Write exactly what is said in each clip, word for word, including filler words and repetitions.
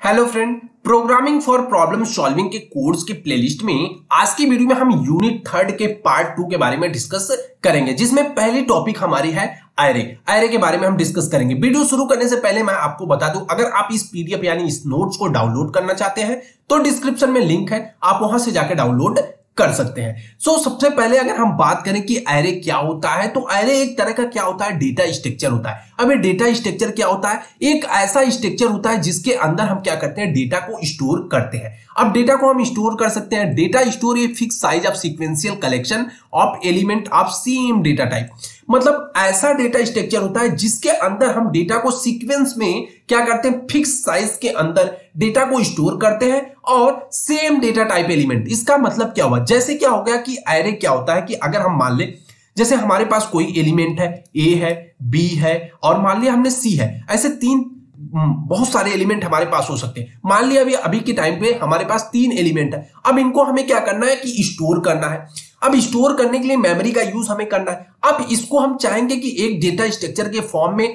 Hello friend, programming for problem solving के course के playlist में आज की वीडियो में हम यूनिट थर्ड के पार्ट टू के बारे में डिस्कस करेंगे, जिसमें पहली टॉपिक हमारी है एरे। एरे के बारे में हम डिस्कस करेंगे। वीडियो शुरू करने से पहले मैं आपको बता दूं, अगर आप इस पीडीएफ यानी इस नोट्स को डाउनलोड करना चाहते हैं तो डिस्क्रिप्शन में लिंक है, आप वहां से जाकर डाउनलोड कर सकते हैं। सो so, सबसे पहले अगर हम बात करें कि एरे क्या होता है, तो एरे एक तरह का क्या होता है, डेटा स्ट्रक्चर होता है। अब ये डेटा स्ट्रक्चर क्या होता है? एक ऐसा स्ट्रक्चर होता है जिसके अंदर हम क्या करते हैं, डेटा को स्टोर करते हैं। अब डेटा को हम स्टोर कर सकते हैं। Data store a fix size of sequential collection of element of same data type. मतलब ऐसा डेटा स्ट्रक्चर होता है जिसके अंदर हम डेटा को सीक्वेंस में क्या करते हैं, फिक्स साइज के अंदर डेटा को स्टोर करते हैं और सेम डेटा टाइप एलिमेंट। इसका मतलब क्या हुआ, जैसे क्या हो गया कि एरे क्या होता है कि अगर हम मान ले जैसे हमारे पास कोई एलिमेंट है, ए है, बी है और मान लिया हमने सी है, ऐसे तीन बहुत सारे एलिमेंट हमारे पास हो सकते हैं। मान लिया अभी अभी के टाइम पे हमारे पास तीन एलिमेंट है। अब इनको हमें क्या करना है कि स्टोर करना है। अब स्टोर करने के लिए मेमोरी का यूज हमें करना है। अब इसको हम चाहेंगे कि एक डेटा स्ट्रक्चर के फॉर्म में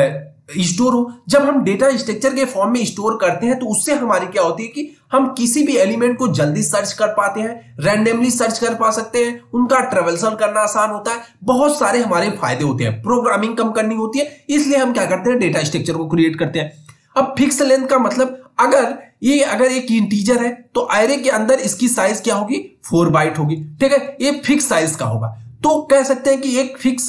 स्टोर हो। जब हम डेटा स्ट्रक्चर के फॉर्म में स्टोर करते हैं तो उससे हमारी क्या होती है कि हम किसी भी एलिमेंट को जल्दी सर्च कर पाते हैं, रैंडमली सर्च कर पा सकते हैं, उनका ट्रेवल्सल करना आसान होता है, बहुत सारे हमारे फायदे होते हैं। प्रोग्रामिंग कम करनी होती है, इसलिए हम क्या करते हैं, डेटा स्ट्रक्चर को क्रिएट करते हैं। अब फिक्स लेंथ का मतलब, अगर ये अगर एक इंटीजर है तो एरे के अंदर इसकी साइज क्या होगी, फोर बाइट होगी। ठीक है, ये फिक्स साइज का होगा, तो कह सकते हैं कि एक फिक्स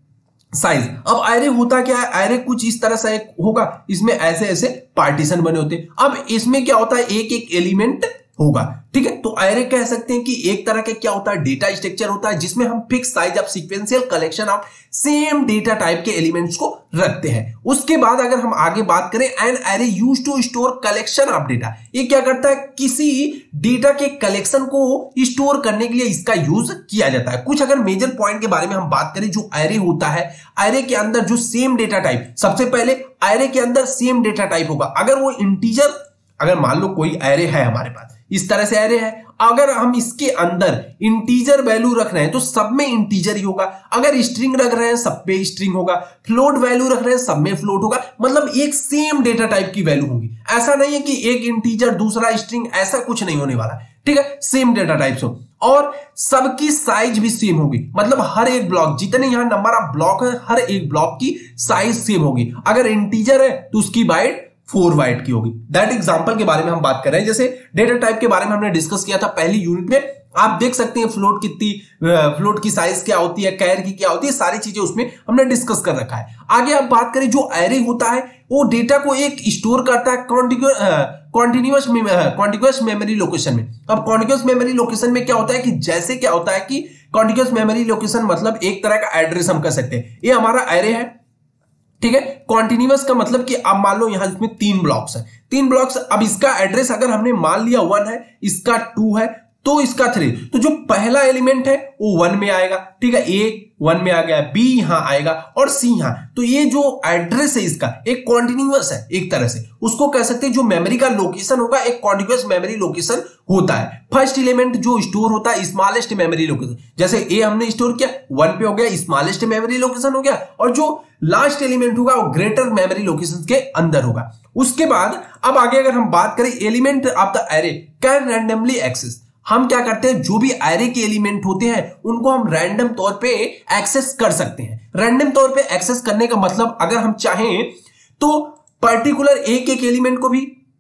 साइज। अब एरे होता क्या है, एरे कुछ इस तरह से होगा, इसमें ऐसे ऐसे पार्टीशन बने होते हैं। अब इसमें क्या होता है, एक एक एलिमेंट होगा। ठीक है, तो एरे कह सकते हैं कि एक तरह के क्या होता है, डेटा स्ट्रक्चर होता है जिसमें हम fix size of sequential collection of same data type के एलिमेंट्स को रखते हैं। उसके बाद अगर हम आगे बात करें, an array use to store collection of data. ये क्या करता है, किसी डेटा के कलेक्शन को स्टोर करने के लिए इसका यूज किया जाता है। कुछ अगर मेजर पॉइंट के बारे में हम बात करें, जो एरे होता है, एरे के अंदर जो सेम डेटा टाइप, सबसे पहले एरे के अंदर सेम डेटा टाइप होगा। अगर वो इंटीजर, अगर मान लो कोई एरे है हमारे पास, इस तरह से एरे है, अगर हम इसके अंदर इंटीजर वैल्यू रख रहे हैं तो सब में इंटीजर ही होगा। अगर स्ट्रिंग रख रहे हैं सब पे स्ट्रिंग होगा। फ्लोट वैल्यू रख रहे हैं सब में फ्लोट होगा। मतलब एक सेम डेटा टाइप की वैल्यू होगी। ऐसा नहीं है कि एक इंटीजर दूसरा स्ट्रिंग, ऐसा कुछ नहीं होने वाला। ठीक है, सेम डेटा टाइप्स हो और सबकी साइज भी सेम होगी। मतलब हर एक ब्लॉक, जितने यहां नंबर ऑफ ब्लॉक है, हर एक ब्लॉक की साइज सेम होगी। अगर इंटीजर है तो उसकी बाइट फोर बाइट की होगी। दैट एग्जांपल के बारे में हम बात कर रहे हैं। जैसे डेटा टाइप के बारे में हमने डिस्कस किया था पहली यूनिट में। आप देख सकते हैं फ्लोट कितनी, फ्लोट की साइज क्या होती है, कैर की क्या होती है, सारी चीजें उसमें हमने डिस्कस कर रखा है। आगे आप बात करें, जो एरे होता है वो डेटा को एक स्टोर करता है कॉन्टिन्यूअस कॉन्टिन्यूअस मेमोरी लोकेशन में। अब कॉन्टिन्यूअस मेमोरी लोकेशन में क्या होता है कि जैसे क्या होता है कि कॉन्टिन्यूअस मेमोरी लोकेशन मतलब एक तरह का एड्रेस हम कह सकते हैं। ये हमारा एरे है, ठीक है। कॉन्टिन्यूअस का मतलब कि अब मान लो यहां इसमें तीन ब्लॉक्स है, तीन ब्लॉक्स। अब इसका एड्रेस अगर हमने मान लिया वन है, इसका टू है, तो इसका थ्री, तो जो पहला एलिमेंट है वो वन में आएगा। ठीक है, ए वन में आ गया, बी यहां आएगा और सी यहां। तो ये जो एड्रेस है इसका एक कॉन्टिन्यूअस है एक तरह से, उसको कह सकते हैं जो मेमोरी का लोकेशन होगा एक कॉन्टिन्यूअस मेमोरी लोकेशन होता है। फर्स्ट एलिमेंट जो स्टोर होता है स्मॉलेस्ट मेमोरी लोकेशन, जैसे ए हमने स्टोर किया वन पे हो गया, स्मॉलेस्ट मेमोरी लोकेशन हो गया, और जो लास्ट एलिमेंट होगा वो ग्रेटर मेमोरी लोकेशन के अंदर होगा। उसके बाद अब आगे अगर हम बात करें, element of the array can randomly access. हम क्या करते हैं, जो भी एरे के एलिमेंट होते हैं उनको हम रैंडम तौर पे एक्सेस कर सकते हैं। रैंडम तौर पे एक्सेस करने का मतलब, अगर हम चाहें तो पर्टिकुलर एक एक एलिमेंट को भी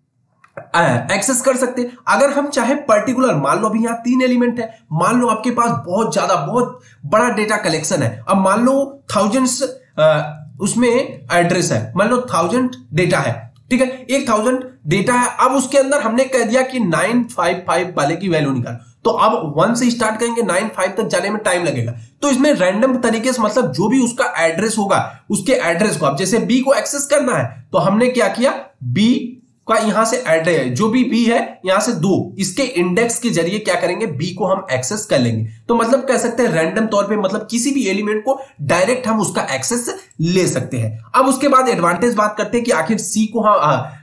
एक्सेस कर सकते हैं। अगर हम चाहे पर्टिकुलर, मान लो अभी यहां तीन एलिमेंट है, मान लो आपके पास बहुत ज्यादा बहुत बड़ा डेटा कलेक्शन है। अब मान लो थाउजेंड्स उसमें एड्रेस है, मान लो थाउजेंड डेटा है, ठीक है, एक थाउजेंड डेटा है। अब उसके अंदर हमने कह दिया कि नाइन फाइव फाइव वाले की वैल्यू निकाल, तो अब वन से स्टार्ट करेंगे, नाइन फाइव तक जाने में टाइम लगेगा। तो इसमें रैंडम तरीके से, मतलब जो भी उसका एड्रेस होगा उसके एड्रेस को, अब जैसे बी को एक्सेस करना है तो हमने क्या किया, बी का यहां से एड्रेस, जो भी बी है यहां से दो, इसके इंडेक्स के जरिए क्या करेंगे, बी को हम एक्सेस कर लेंगे। तो मतलब कह सकते हैं रैंडम तौर पे, मतलब किसी भी एलिमेंट को डायरेक्ट हम उसका एक्सेस ले सकते हैं। अब उसके बाद एडवांटेज बात करते हैं कि आखिर सी को हम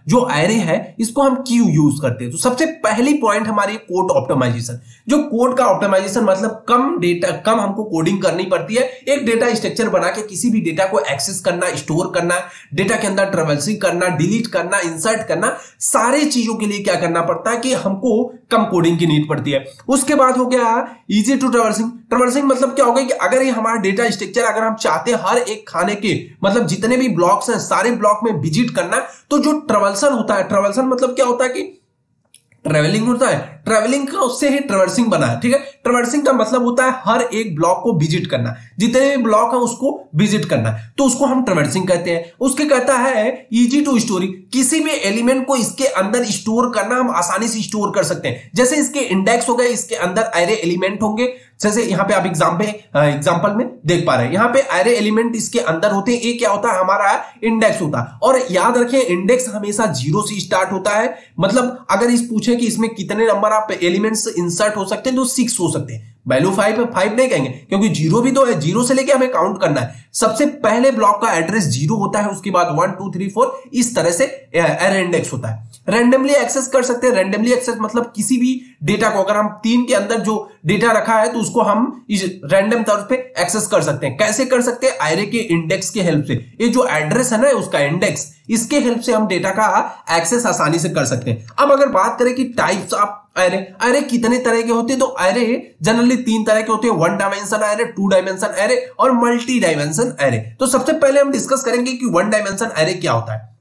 जो एरे है इसको हम क्यों यूज करते हैं। तो सबसे पहली पॉइंट हमारी कोड ऑप्टिमाइजेशन। जो कोड का ऑप्टिमाइजेशन मतलब कम डेटा कम हमको कोडिंग करनी पड़ती है, एक डेटा स्ट्रक्चर बना के किसी भी डेटा को एक्सेस करना, स्टोर करना, डेटा के अंदर ट्रेवल्सिंग करना, डिलीट करना, इंसर्ट करना, सारे चीजों के लिए क्या करना पड़ता है कि हमको कम कोडिंग की नीड पड़ती है। उसके बाद हो गया इजी टू ट्रेवल्सिंग। ट्रेवल्सिंग मतलब क्या होगा कि अगर ये हमारा डेटा स्ट्रक्चर अगर हम चाहते हैं हर एक खाने के मतलब जितने भी ब्लॉक्स हैं सारे ब्लॉक में विजिट करना, तो जो ट्रेवल्सन होता है, ट्रेवल्सन मतलब क्या होता है कि ट्रेवलिंग होता है, ट्रेवलिंग का उससे ही ट्रेवर्सिंग बना है। ठीक है, ट्रेवर्सिंग का मतलब होता है हर एक ब्लॉक को विजिट करना, जितने भी ब्लॉक है उसको विजिट करना, तो उसको हम ट्रेवर्सिंग कहते हैं। उसके कहता है इजी टू स्टोरिंग, किसी भी एलिमेंट को इसके अंदर स्टोर करना, हम आसानी से स्टोर कर सकते हैं। जैसे इसके इंडेक्स हो गए, इसके अंदर एरे एलिमेंट होंगे, जैसे यहाँ पे आप एग्जाम्पल एग्जाम्पल में देख पा रहे हैं, यहाँ पे एरे एलिमेंट इसके अंदर होते हैं। ये क्या होता है, हमारा इंडेक्स होता है। और याद रखें इंडेक्स हमेशा जीरो से स्टार्ट होता है, मतलब अगर इस पूछे कि इसमें कितने नंबर आप एलिमेंट्स इंसर्ट हो सकते हैं तो सिक्स हो सकते हैं। वैल्यू फाइव है, फाइव नहीं कहेंगे क्योंकि जीरो भी तो है, जीरो से लेके हमें काउंट करना है। सबसे पहले ब्लॉक का एड्रेस जीरो होता है, उसके बाद वन टू थ्री फोर इस तरह से एरे इंडेक्स होता है। रैंडमली एक्सेस कर सकते हैं। रैंडमली एक्सेस मतलब किसी भी डेटा को अगर हम तीन के अंदर जो डेटा रखा है तो उसको हम इस रैंडम तौर पे एक्सेस कर सकते हैं। कैसे कर सकते हैं, एरे के इंडेक्स के हेल्प से। ये जो एड्रेस है ना उसका इंडेक्स, इसके हेल्प से हम डेटा का एक्सेस आसानी से कर सकते हैं। अब अगर बात करें कि टाइप्स ऑफ एरे, एरे कितने तरह के होते हैं, तो एरे जनरली तीन तरह के होते हैं, one dimension array, two dimension array और मल्टी डायमेंशन एरे। तो सबसे पहले हम डिस्कस करेंगे कि वन डायमेंशन एरे क्या होता है।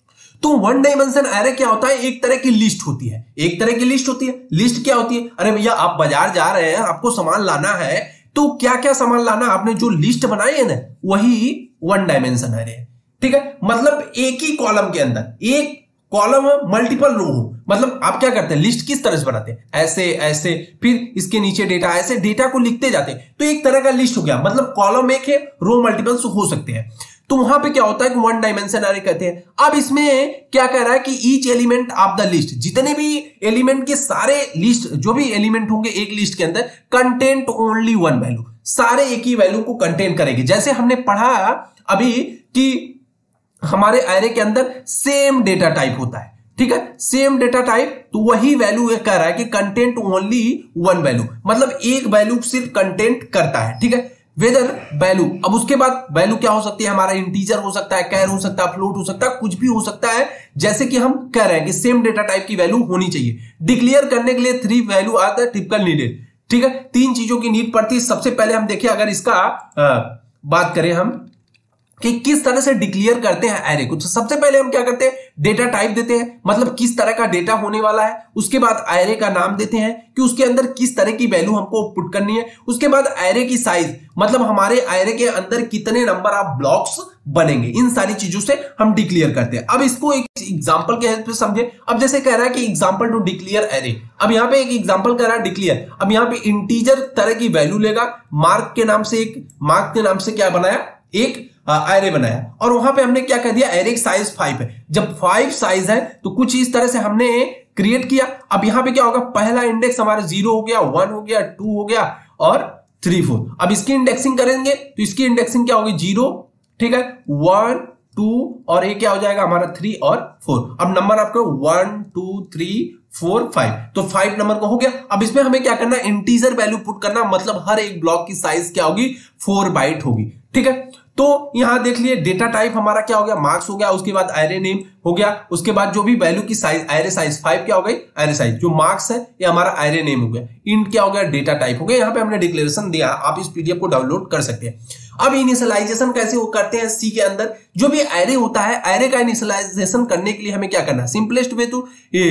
तो वन डायमेंशन एरे क्या होता है, एक तरह की लिस्ट होती है। एक तरह की लिस्ट होती है। लिस्ट क्या होती है, अरे भैया आप बाजार जा रहे हैं, आपको सामान लाना है, तो क्या क्या सामान लाना, आपने जो लिस्ट बनाई है ना वही वन डायमेंशन एरे है। ठीक है, मतलब एक ही कॉलम के अंदर एक कॉलम मल्टीपल रो हो, मतलब आप क्या करते हैं, लिस्ट किस तरह से बनाते हैं, ऐसे ऐसे, फिर इसके नीचे डेटा, ऐसे डेटा को लिखते जाते हैं, तो एक तरह का लिस्ट हो गया। मतलब कॉलम एक है, रो मल्टीपल्स हो सकते हैं। तो वहां पे क्या होता है कि वन डायमेंशन एरे कहते हैं। अब इसमें क्या कह रहा है कि each element of the list, जितने भी एलिमेंट के सारे लिस्ट, जो भी एलिमेंट होंगे एक लिस्ट के अंदर, कंटेंट ओनली वन वैल्यू, सारे एक ही वैल्यू को कंटेन करेंगे। जैसे हमने पढ़ा अभी कि हमारे एरे के अंदर सेम डेटा टाइप होता है। ठीक है, सेम डेटा टाइप, तो वही वैल्यू कह रहा है कि कंटेंट ओनली वन वैल्यू, मतलब एक वैल्यू सिर्फ कंटेंट करता है। ठीक है, वेदर वैल्यू। अब उसके बाद वैल्यू क्या हो सकती है, हमारा इंटीजर हो सकता है, कैर हो सकता है, फ्लोट हो सकता है, कुछ भी हो सकता है। जैसे कि हम कह रहे हैं कि सेम डेटा टाइप की वैल्यू होनी चाहिए। डिक्लेयर करने के लिए three value are the typical needed. ठीक है, तीन चीजों की नीड पड़ती है। सबसे पहले हम देखिए, अगर इसका आ, बात करें हम कि किस तरह से डिक्लेयर करते हैं एरे को, तो सबसे पहले हम क्या करते हैं, डेटा टाइप देते हैं, मतलब किस तरह का डेटा होने वाला है। उसके बाद एरे का नाम देते हैं कि उसके अंदर किस तरह की वैल्यू हमको पुट करनी है। उसके बाद एरे की साइज, मतलब हमारे एरे के अंदर कितने नंबर ऑफ ब्लॉक्स बनेंगे, इन सारी चीजों से हम डिक्लेयर करते हैं। अब इसको एक एग्जांपल के हेल्प से समझे। अब जैसे कह रहा है कि एग्जांपल टू डिक्लेयर एरे, अब यहाँ पे एक एग्जांपल कह रहा है डिक्लेयर। अब यहाँ पे इंटीजर तरह की वैल्यू लेगा, मार्क के नाम से, एक मार्क के नाम से क्या बनाया, एक एरे बनाया, और वहां पे हमने क्या कह दिया, एरे की साइज फाइव है। जब फाइव साइज है तो कुछ इस तरह से हमने क्रिएट किया। अब यहां पे क्या होगा, पहला इंडेक्स हमारा जीरो हो गया, वन हो गया, टू हो गया और थ्री फोर। अब इसकी इंडेक्सिंग करेंगे तो इसकी इंडेक्सिंग क्या होगी, जीरो, ठीक है, वन टू और ये क्या हो जाएगा हमारा थ्री और फोर। अब नंबर आपको one two three four five, तो फाइव नंबर का हो गया। अब इसमें हमें क्या करना है, इंटीजर वैल्यू पुट करना, मतलब हर एक ब्लॉक की साइज क्या होगी, फोर बाइट होगी। ठीक है, तो यहां देख लिए डेटा टाइप हमारा क्या हो गया, मार्क्स हो गया, उसके बाद एरे नेम हो गया, उसके बाद जो भी वैल्यू की साइज, एरे साइज फाइव क्या हो गई, एरे साइज, जो मार्क्स है ये हमारा एरे नेम हो गया, इंट क्या हो गया, डेटा टाइप हो गया। यहाँ पे हमने डिक्लेरेशन दिया, आप इस पीडीएफ को डाउनलोड कर सकते हैं। अब इनिशियलाइजेशन कैसे वो करते हैं, सी के अंदर जो भी एरे होता है, एरे का इनिशियलाइजेशन करने के लिए हमें क्या करना है, सिंपलेस्ट वे तो ये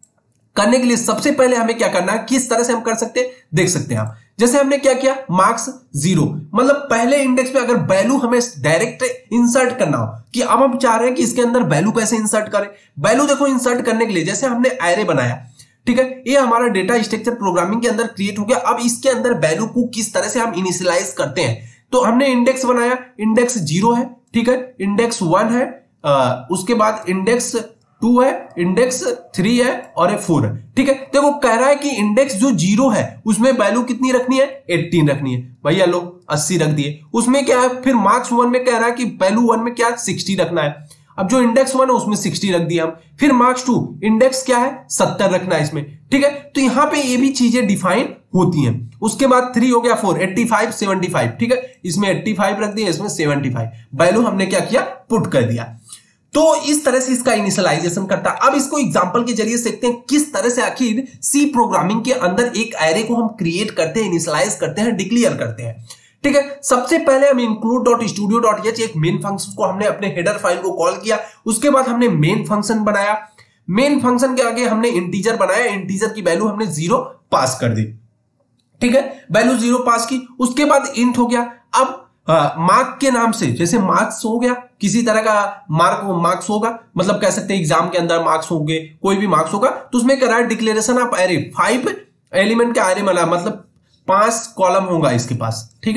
करने के लिए सबसे पहले हमें क्या करना है, किस तरह से हम कर सकते हैं, देख सकते हैं आप। जैसे हमने क्या किया, मार्क्स जीरो, मतलब पहले इंडेक्स में अगर वैल्यू हमें डायरेक्ट इंसर्ट करना हो, कि अब हम चाह रहे हैं कि इसके अंदर वैल्यू कैसे इंसर्ट करें। वैल्यू देखो इंसर्ट करने के लिए जैसे हमने एरे बनाया, ठीक है, ये हमारा डेटा स्ट्रक्चर प्रोग्रामिंग के अंदर क्रिएट हो गया। अब इसके अंदर वैल्यू को किस तरह से हम इनिशियलाइज करते हैं, तो हमने इंडेक्स बनाया, इंडेक्स जीरो है, ठीक है, इंडेक्स वन है, आ, उसके बाद इंडेक्स टू है, इंडेक्स थ्री है और फोर है। ठीक है, देखो कह रहा है कि इंडेक्स जो जीरो है उसमें वैल्यू कितनी रखनी है, एटीन रखनी है, भैया लो अस्सी रख दिए। उसमें क्या है, फिर मार्क्स वन में कह रहा है कि वैल्यू वन में क्या सिक्सटी रखना है। अब जो इंडेक्स वन है उसमें सिक्सटी रख दिया हम, फिर मार्क्स टू इंडेक्स क्या है सत्तर रखना है इसमें, ठीक है। तो यहां पे ये भी चीजें डिफाइन होती हैं। उसके बाद थ्री हो गया four, eighty five, seventy five, ठीक है, इसमें एट्टी फाइव रख दिया, इसमें सेवेंटी फाइव, वैल्यू हमने क्या किया पुट कर दिया। तो इस तरह से इसका इनिशियलाइजेशन करता है। अब इसको एग्जांपल के जरिए देखते हैं किस तरह से आखिर सी प्रोग्रामिंग के अंदर एक एरे को हम क्रिएट करते हैं, इनिशियलाइज करते हैं, डिक्लेयर करते हैं, ठीक है। सबसे पहले हम include dot studio dot H एक मेन फंक्शन को हमने अपने हेडर फाइल को कॉल किया, उसके बाद हमने मेन फंक्शन बनाया, मेन फंक्शन के आगे हमने इंटीजर बनाया, इंटीजर की वैल्यू हमने जीरो पास कर दी, ठीक है, वैल्यू जीरो पास की। उसके बाद इंट हो गया। अब मार्क के नाम से जैसे मार्क्स हो गया, किसी तरह का मार्क मार्क्स होगा, मतलब कह सकते हैं एग्जाम के अंदर मार्क्स होंगे, कोई भी मार्क्स होगा, तो उसमें कह रहा है declaration of array, five element का एरे बना, मतलब पांच कॉलम होगा इसके पास, ठीक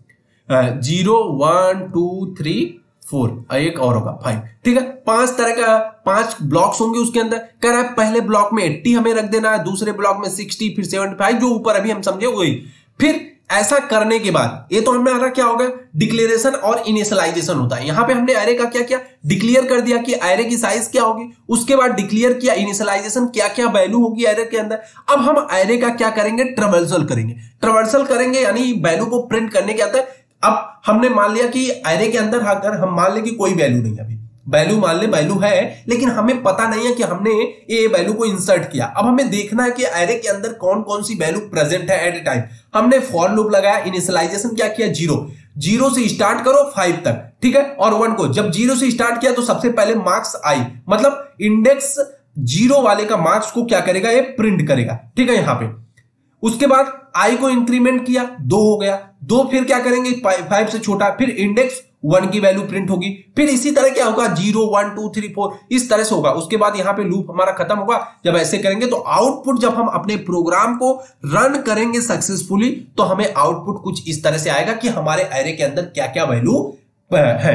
है, zero one two three four, एक और होगा फाइव, ठीक है, पांच तरह का पांच ब्लॉक्स होंगे उसके अंदर। कह रहा है पहले ब्लॉक में अस्सी हमें रख देना है, दूसरे ब्लॉक में साठ, फिर पचहत्तर, जो ऊपर अभी हम समझे वही। फिर ऐसा करने के बाद ये तो हमारा क्या होगा डिक्लेरेशन और इनिशियलाइजेशन होता है। यहां पे हमने एरे का क्या किया डिक्लेयर कर दिया कि एरे की साइज क्या होगी, उसके बाद डिक्लेयर किया इनिशियलाइजेशन क्या क्या वैल्यू होगी एरे के अंदर। अब हम एरे का क्या करेंगे ट्रावर्सल करेंगे, ट्रावर्सल करेंगे यानी वैल्यू को प्रिंट करने के आता है। अब हमने मान लिया कि एरे के अंदर अगर हम मान ले कि कोई वैल्यू नहीं है, अभी वैल्यू मान ले वैल्यू है लेकिन हमें पता नहीं है कि हमने ये वैल्यू को इंसर्ट किया। अब हमें देखना है कि एरे के अंदर कौन कौन सी वैल्यू प्रेजेंट है एट ए टाइम। हमने फॉर लूप लगाया, इनिशियलाइजेशन क्या किया जीरो, जीरो से स्टार्ट करो फाइव तक, ठीक है, और वन को जब जीरो से स्टार्ट किया तो सबसे पहले मार्क्स आई, मतलब इंडेक्स जीरो वाले का मार्क्स को क्या करेगा ये प्रिंट करेगा, ठीक है, यहां पे। उसके बाद आई को इंक्रीमेंट किया, दो हो गया, दो फिर क्या करेंगे फाइव से छोटा, फिर इंडेक्स वन की वैल्यू प्रिंट होगी, फिर इसी तरह क्या होगा zero one two three four इस तरह से होगा। उसके बाद यहां पे लूप हमारा खत्म होगा। जब ऐसे करेंगे तो आउटपुट जब हम अपने प्रोग्राम को रन करेंगे सक्सेसफुली तो हमें आउटपुट कुछ इस तरह से आएगा कि हमारे एरे के अंदर क्या क्या वैल्यू है।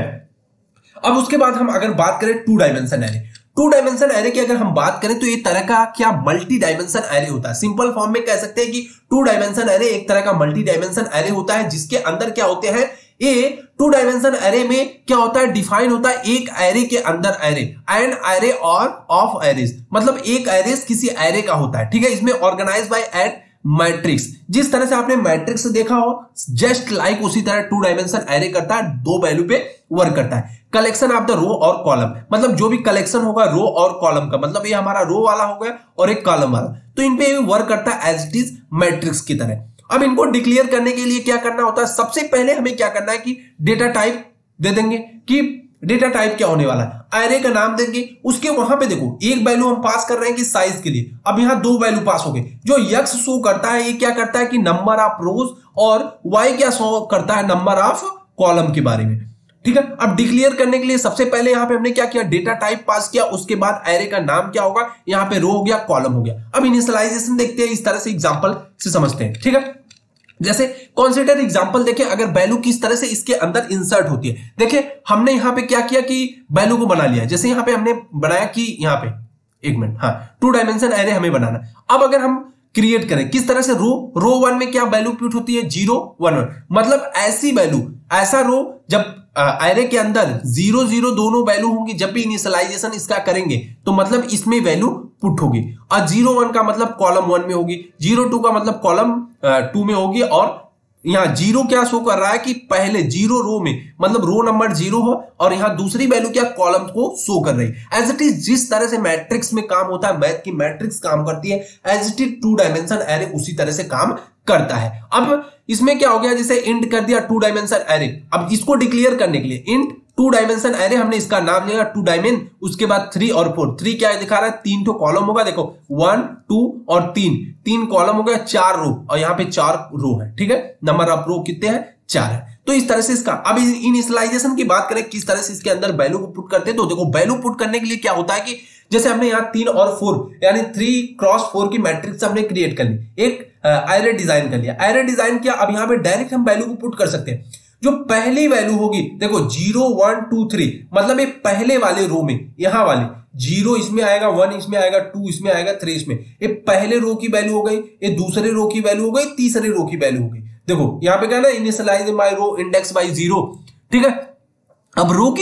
अब उसके बाद हम अगर बात करें two dimension array, two dimension array की अगर हम बात करें तो ये तरह का क्या मल्टी डायमेंशन एरे होता है। सिंपल फॉर्म में कह सकते हैं कि टू डायमेंशन एरे एक तरह का मल्टी डायमेंशन एरे होता है जिसके अंदर क्या होते हैं, ये टू डायमेंशन एरे में क्या होता है डिफाइन होता है एक एरे के अंदर एरे, एंड एरे और ऑफ एरेज, मतलब एक एरेज किसी एरे का होता है, ठीक है। इसमें ऑर्गेनाइज बाय एट मैट्रिक्स, जिस तरह से आपने मैट्रिक्स देखा हो जस्ट लाइक उसी तरह टू डायमेंशन एरे करता है, दो वैल्यू पे वर्क करता है। कलेक्शन ऑफ द रो और कॉलम, मतलब जो भी कलेक्शन होगा रो और कॉलम का, मतलब ये हमारा रो वाला हो गया और एक कॉलम वाला, तो इन पे वर्क करता है एज इट इज मैट्रिक्स की तरह। अब इनको डिक्लेयर करने के लिए क्या करना होता है, सबसे पहले हमें क्या करना है कि डेटा टाइप दे देंगे कि डेटा टाइप क्या होने वाला है, एरे का नाम देंगे। उसके वहां पे देखो एक वैल्यू हम पास कर रहे हैं कि साइज के लिए, अब यहां दो वैल्यू पास हो गए। जो यक्स शो करता है ये क्या करता है कि नंबर ऑफ रोज, और वाई क्या शो करता है नंबर ऑफ कॉलम के बारे में, ठीक है। अब डिक्लेयर करने के लिए सबसे पहले यहां पे हमने क्या किया डेटा टाइप पास किया, उसके बाद एरे का नाम क्या होगा, यहां पे रो हो गया कॉलम हो गया। अब इनिशियलाइजेशन देखते हैं, इस तरह से एग्जांपल से समझते हैं, ठीक है। जैसे कंसीडर एग्जांपल देखें, अगर वैल्यू किस तरह से इसके अंदर इंसर्ट होती है। देखिए हमने यहां पे क्या किया कि वैल्यू को बना लिया, जैसे यहां पे हमने बनाया कि यहां पे एक मिनट, हाँ टू डायमेंशन एरे हमें बनाना। अब अगर हम क्रिएट करें किस तरह से, रो रो वन में क्या वैल्यू पुट होती है जीरो वन वन, मतलब ऐसी वैल्यू, ऐसा रो जब एरे के अंदर जीरो जीरो दोनों वैल्यू होंगी, जब भी इनिशियलाइजेशन इसका करेंगे तो मतलब इसमें वैल्यू पुट होगी, और जीरो वन का मतलब कॉलम वन में होगी, जीरो टू का मतलब कॉलम टू में होगी, और यहां जीरो क्या शो कर रहा है कि पहले जीरो रो में मतलब रो नंबर जीरो हो, और यहां दूसरी वैल्यू क्या कॉलम को शो कर रही है। एज इट इज जिस तरह से मैट्रिक्स में काम होता है, मैथ की मैट्रिक्स काम करती है, as it is two dimension array उसी तरह से काम करता है। अब इसमें क्या हो गया, जैसे इंट कर दिया टू डायमेंशन एरे। अब इसको डिक्लेयर करने के लिए इंट टू डायमेंशन एरे हमने इसका नाम लिया टू डायमेंशन, उसके बाद थ्री और फोर, थ्री क्या दिखा रहा है तीन तो कॉलम होगा, देखो वन टू और तीन, तीन कॉलम हो गया, चार रो, और यहाँ पे चार रो है, ठीक है। नंबर ऑफ रो कितने हैं चार है। तो इस तरह से इसका, अब इनिशियलाइजेशन की बात करें किस तरह से इसके अंदर वैल्यू को पुट करते हैं, तो देखो वैल्यू पुट करने के लिए क्या होता है कि जैसे हमने यहाँ तीन और फोर यानी थ्री क्रॉस फोर की मैट्रिक्स हमने क्रिएट कर ली, एक एरे डिजाइन कर लिया, एरे डिजाइन किया। अब यहाँ पे डायरेक्ट हम वैल्यू को पुट कर सकते हैं। जो पहली वैल्यू होगी देखो जीरो वन टू थ्री, मतलब ये पहले वाले रो में, यहां वाले जीरो इसमें आएगा, वन इसमें आएगा, टू इसमें आएगा, थ्री इसमें, ये पहले रो की वैल्यू हो गई, ये दूसरे रो की वैल्यू हो गई, तीसरे रो की वैल्यू हो गई। देखो यहां पे क्या ना initialize by row index by zero, ठीक है। अब रो की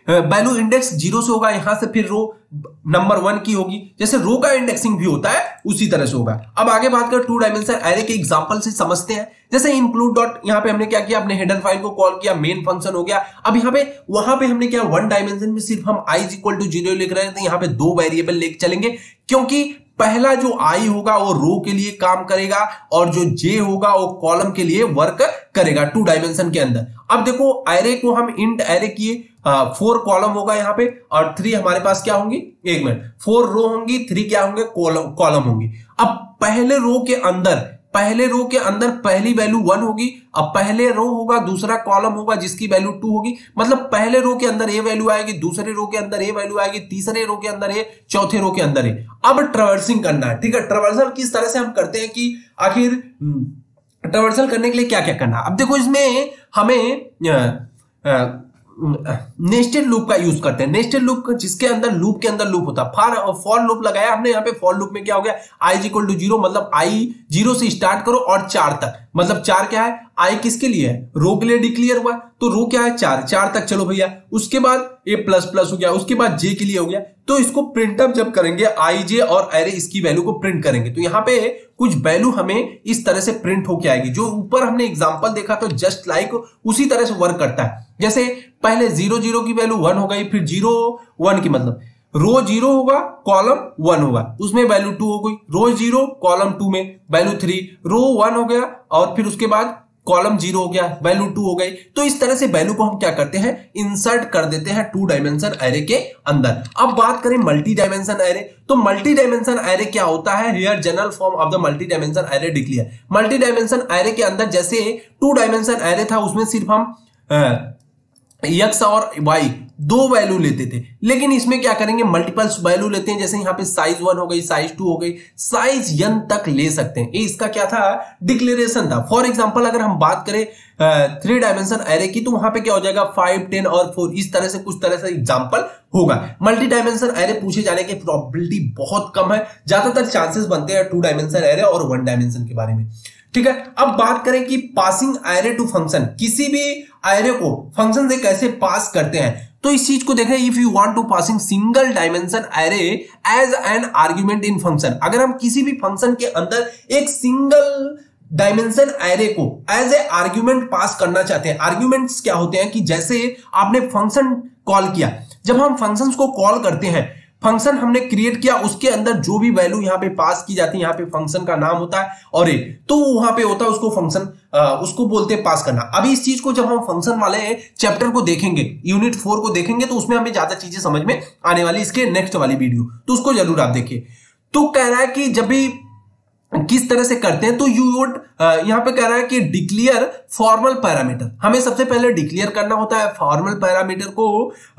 वैल्यू इंडेक्स जीरो से होगा, यहां से फिर रो नंबर वन की होगी, जैसे रो का इंडेक्सिंग भी होता है उसी तरह से होगा। अब आगे बात कर टू डायमेंशन एरे के एग्जांपल से समझते हैं। जैसे इंक्लूड डॉट, यहां पे हमने क्या किया, अपने हेडर फाइल को कॉल किया, मेन फंक्शन हो गया। अब यहां पे वहां पे हमने क्या, वन डायमेंशन में सिर्फ हम i is equal to zero लिख रहे हैं, तो यहां पे दो वेरिएबल लेके चलेंगे, क्योंकि पहला जो i होगा वो रो के लिए काम करेगा और जो j होगा वो कॉलम के लिए वर्क करेगा टू डायमेंशन के अंदर। अब देखो एरे को हम इंट एरे किए, फोर कॉलम होगा यहाँ पे और थ्री हमारे पास क्या होंगी, एक मिनट, फोर रो होंगी, थ्री क्या होंगे, कॉलम होंगी। अब पहले रो के अंदर पहले रो के अंदर पहली वैल्यू वन होगी, अब पहले रो होगा, दूसरा कॉलम होगा जिसकी वैल्यू टू होगी, मतलब पहले रो के अंदर ए वैल्यू आएगी, दूसरे रो के अंदर ए वैल्यू आएगी, तीसरे रो के अंदर ए, चौथे रो के अंदर ए। अब ट्रैवर्सिंग करना है, ठीक है। ट्रैवर्सल किस तरह से हम करते हैं कि आखिर ट्रैवर्सल करने के लिए क्या क्या करना है। अब देखो इसमें हमें आ, आ, नेस्टेड लूप का यूज करते हैं। नेस्टेड लूप जिसके अंदर लूप के अंदर लूप होता है। फॉर फॉर लूप लगाया हमने, यहाँ पे फॉर लूप में क्या हो गया, i is equal to zero, मतलब आई जीरो से स्टार्ट करो और चार तक, मतलब चार क्या है, आई किसके लिए है, रो के लिए डिक्लेयर हुआ, तो रो क्या है, चार, चार तक चलो भैया। उसके बाद ए प्लस प्लस हो गया, उसके बाद जे के लिए हो गया, तो इसको प्रिंट अप जब करेंगे आई जे और एरे इसकी वैल्यू को प्रिंट करेंगे, तो यहाँ पे कुछ वैल्यू हमें इस तरह से प्रिंट होके आएगी। जो ऊपर हमने एग्जांपल देखा तो जस्ट लाइक उसी तरह से वर्क करता है। जैसे पहले जीरो जीरो की वैल्यू वन हो गई, फिर जीरो वन की मतलब रो जीरो होगा, कॉलम वन होगा, उसमें वैल्यू टू हो गई, रो जीरो कॉलम टू में वैल्यू थ्री, रो वन हो गया और फिर उसके बाद कॉलम जीरो हो गया, वैल्यू टू हो गई। तो इस तरह से वैल्यू को हम क्या करते हैं, इंसर्ट कर देते हैं टू डायमेंशन एरे के अंदर। अब बात करें मल्टी डायमेंशन एरे, तो मल्टी डायमेंशन एरे क्या होता है, here general form of the multi dimension array declare. Multi dimension array के अंदर जैसे टू डायमेंशन एरे था उसमें सिर्फ हम एक्स और वाई दो वैल्यू लेते थे, लेकिन इसमें क्या करेंगे, मल्टीपल्स वैल्यू लेते हैं। जैसे यहाँ पे साइज वन हो गई, साइज टू हो गई, साइज एन तक ले सकते हैं। ये इसका क्या था, डिक्लेरेशन था। फॉर एग्जांपल अगर हम बात करें थ्री डायमेंशन एरे की, तो वहां पे क्या हो जाएगा, फाइव, टेन और फोर, इस तरह से कुछ तरह से एग्जांपल होगा। मल्टी डायमेंशन एरे पूछे जाने की प्रोबेबिलिटी बहुत कम है, ज्यादातर चांसेस बनते हैं टू डायमेंशन एरे और वन डायमेंशन के बारे में, ठीक है। अब बात करें कि पासिंग एरे टू फंक्शन, किसी भी एरे को फंक्शन से कैसे पास करते हैं, तो इस चीज को देखें। If you want to passing single dimension array as an argument in function, अगर हम किसी भी फंक्शन के अंदर एक सिंगल डायमेंशन एरे को एज ए आर्ग्यूमेंट पास करना चाहते हैं। आर्ग्यूमेंट्स क्या होते हैं कि जैसे आपने फंक्शन कॉल किया, जब हम फंक्शंस को कॉल करते हैं, फंक्शन हमने क्रिएट किया, उसके अंदर जो भी वैल्यू यहां पे पास की जाती है, यहां पे फंक्शन का नाम होता है और ए, तो वहां पे होता है उसको फंक्शन, उसको बोलते हैं पास करना। अभी इस चीज को जब हम फंक्शन वाले चैप्टर को देखेंगे, यूनिट फोर को देखेंगे, तो उसमें हमें ज्यादा चीजें समझ में आने वाली, इसके नेक्स्ट वाली वीडियो, तो उसको जरूर आप देखिए। तो कह रहा है कि जब भी किस तरह से करते हैं, तो यू वुड यहां पे कह रहा है कि डिक्लेयर फॉर्मल पैरामीटर, हमें सबसे पहले डिक्लेयर करना होता है फॉर्मल पैरामीटर को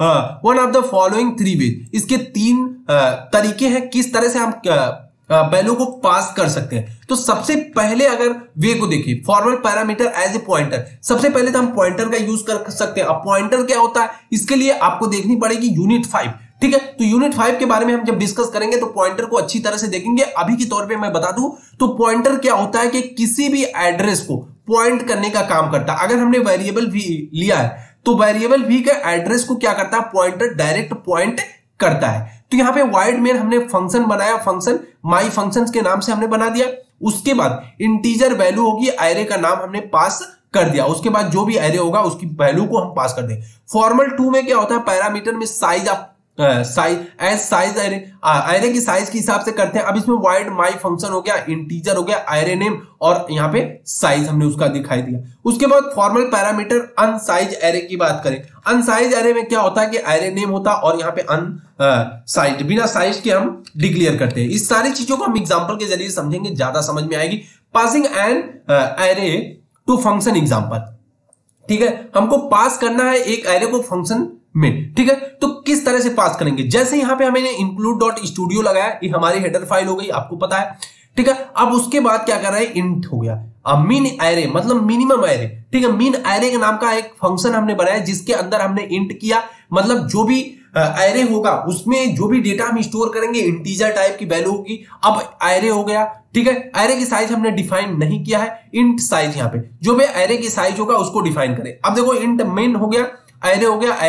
one of the following three ways. इसके तीन uh, तरीके हैं किस तरह से हम वैल्यू uh, को पास कर सकते हैं। तो सबसे पहले अगर वे को देखिए, formal parameter as a pointer, सबसे पहले तो हम पॉइंटर का यूज कर सकते हैं। अब पॉइंटर क्या होता है, इसके लिए आपको देखनी पड़ेगी यूनिट फाइव, ठीक है। तो यूनिट फाइव के बारे में हम जब डिस्कस करेंगे तो पॉइंटर को अच्छी तरह से देखेंगे। अभी के तौर पे मैं बता दूं तो पॉइंटर क्या होता है कि किसी भी एड्रेस को पॉइंट करने का काम करता है। अगर हमने वेरिएबल भी लिया है तो वेरिएबल भी के एड्रेस को क्या करता है, पॉइंटर डायरेक्ट पॉइंट करता है। तो यहाँ पे वाइड मेन हमने फंक्शन बनाया, फंक्शन माई फंक्शंस के नाम से हमने बना दिया। उसके बाद इंटीजर वैल्यू होगी, एरे का नाम हमने पास कर दिया। उसके बाद जो भी एरे होगा उसकी वैल्यू को हम पास कर दें। फॉर्मल टू में क्या होता है, पैरामीटर में size of size as size array, array की साइज के हिसाब से करते हैं। अब इसमें वाइड माई फंक्शन हो गया, इंटीजर हो गया, एरे नेम और यहाँ पे साइज हमने उसका दिखाई दिया। उसके बाद फॉर्मल पैरामीटर अनसाइज एरे की बात करें, अनसाइज एरे में क्या होता है कि एरे नेम होता है और यहाँ पे अन साइज, बिना साइज के हम डिक्लेयर करते हैं। इस सारी चीजों को हम एग्जाम्पल के जरिए समझेंगे, ज्यादा समझ में आएगी। Passing an array to function example, ठीक है, हमको पास करना है एक एरे को फंक्शन में, ठीक है। तो किस तरह से पास करेंगे, जैसे यहां पे हमने इंक्लूड डॉट स्टूडियो लगाया, ये हमारी हेडर फाइल हो गई, आपको पता है, ठीक है। अब उसके बाद क्या कर रहा है, इंट हो गया। अब मीन एरे मतलब मिनिमम एरे, ठीक है। मीन एरे के नाम का एक फंक्शन हमने बनाया जिसके अंदर हमने इंट किया, मतलब जो भी एरे होगा उसमें जो भी डेटा हम स्टोर करेंगे इंटीजर टाइप की वैल्यू होगी। अब एरे हो गया, ठीक है। एरे की साइज हमने डिफाइन नहीं किया है, इंट साइज, यहाँ पे जो भी एरे की साइज होगा उसको डिफाइन करें। अब देखो इंट मेन हो गया, एरे हो गया, एरे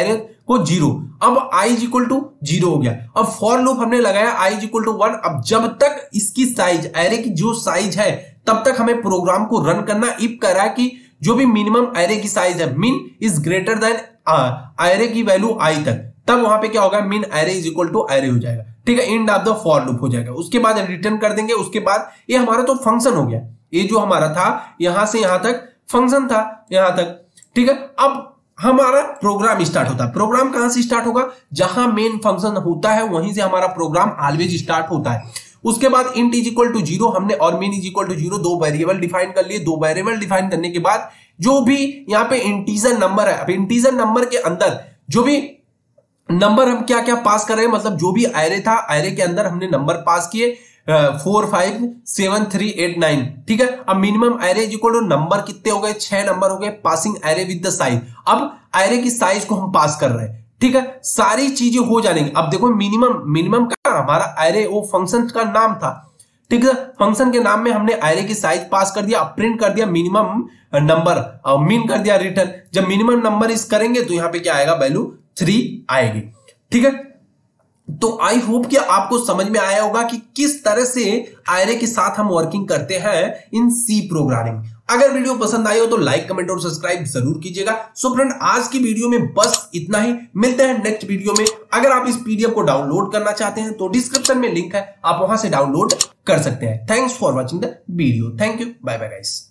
को जीरो। अब i is equal to zero हो गया। अब फॉर लूप हमने लगाया i is equal to one. अब जब तक इसकी साइज, एरे की जो साइज है, तब तक हमें प्रोग्राम को रन करना। इफ कह रहा है कि जो भी मिनिमम एरे की साइज है, min is greater than array की वैल्यू आई तक, तब वहां पे क्या होगा, min array is equal to array हो जाएगा। ठीक है, end of the for loop हो जाएगा। उसके बाद रिटर्न कर देंगे। उसके बाद ये हमारा तो फंक्शन हो गया। ये जो हमारा था यहां से यहां तक फंक्शन था, यहां तक। ठीक है, अब हमारा प्रोग्राम स्टार्ट होता है। प्रोग्राम कहां से स्टार्ट होगा, जहां मेन फंक्शन होता है वहीं से हमारा प्रोग्राम ऑलवेज स्टार्ट होता है। उसके बाद int is equal to zero हमने और main is equal to zero, दो वेरिएबल डिफाइन कर लिए। दो वेरिएबल डिफाइन करने के बाद जो भी यहाँ पे इंटीजर नंबर है, अब इंटीजर नंबर के अंदर जो भी नंबर हम क्या क्या पास कर रहे हैं, मतलब जो भी एरे था, एरे के अंदर हमने नंबर पास किए four five seven three eight nine. ठीक है, अब minimum array is equal to number कितने हो गए, छह नंबर हो गए। Passing array with the size, अब एरे की साइज को हम पास कर रहे हैं। ठीक है, सारी चीजें हो जाएंगी। अब देखो मिनिमम मिनिमम का हमारा एरे वो फंक्शन का नाम था। ठीक है, फंक्शन के नाम में हमने एरे की साइज पास कर दिया, प्रिंट कर दिया मिनिमम नंबर, मीन कर दिया रिटर्न। जब मिनिमम नंबर इस करेंगे तो यहाँ पे क्या आएगा, वैल्यू थ्री आएगी। ठीक है, तो आई होप कि आपको समझ में आया होगा कि किस तरह से एरे के साथ हम वर्किंग करते हैं इन सी प्रोग्रामिंग। अगर वीडियो पसंद आई हो तो लाइक, कमेंट और सब्सक्राइब जरूर कीजिएगा। सो फ्रेंड, आज की वीडियो में बस इतना ही। मिलते हैं नेक्स्ट वीडियो में। अगर आप इस पीडीएफ को डाउनलोड करना चाहते हैं तो डिस्क्रिप्शन में लिंक है, आप वहां से डाउनलोड कर सकते हैं। Thanks for watching the video. Thank you, bye bye guys.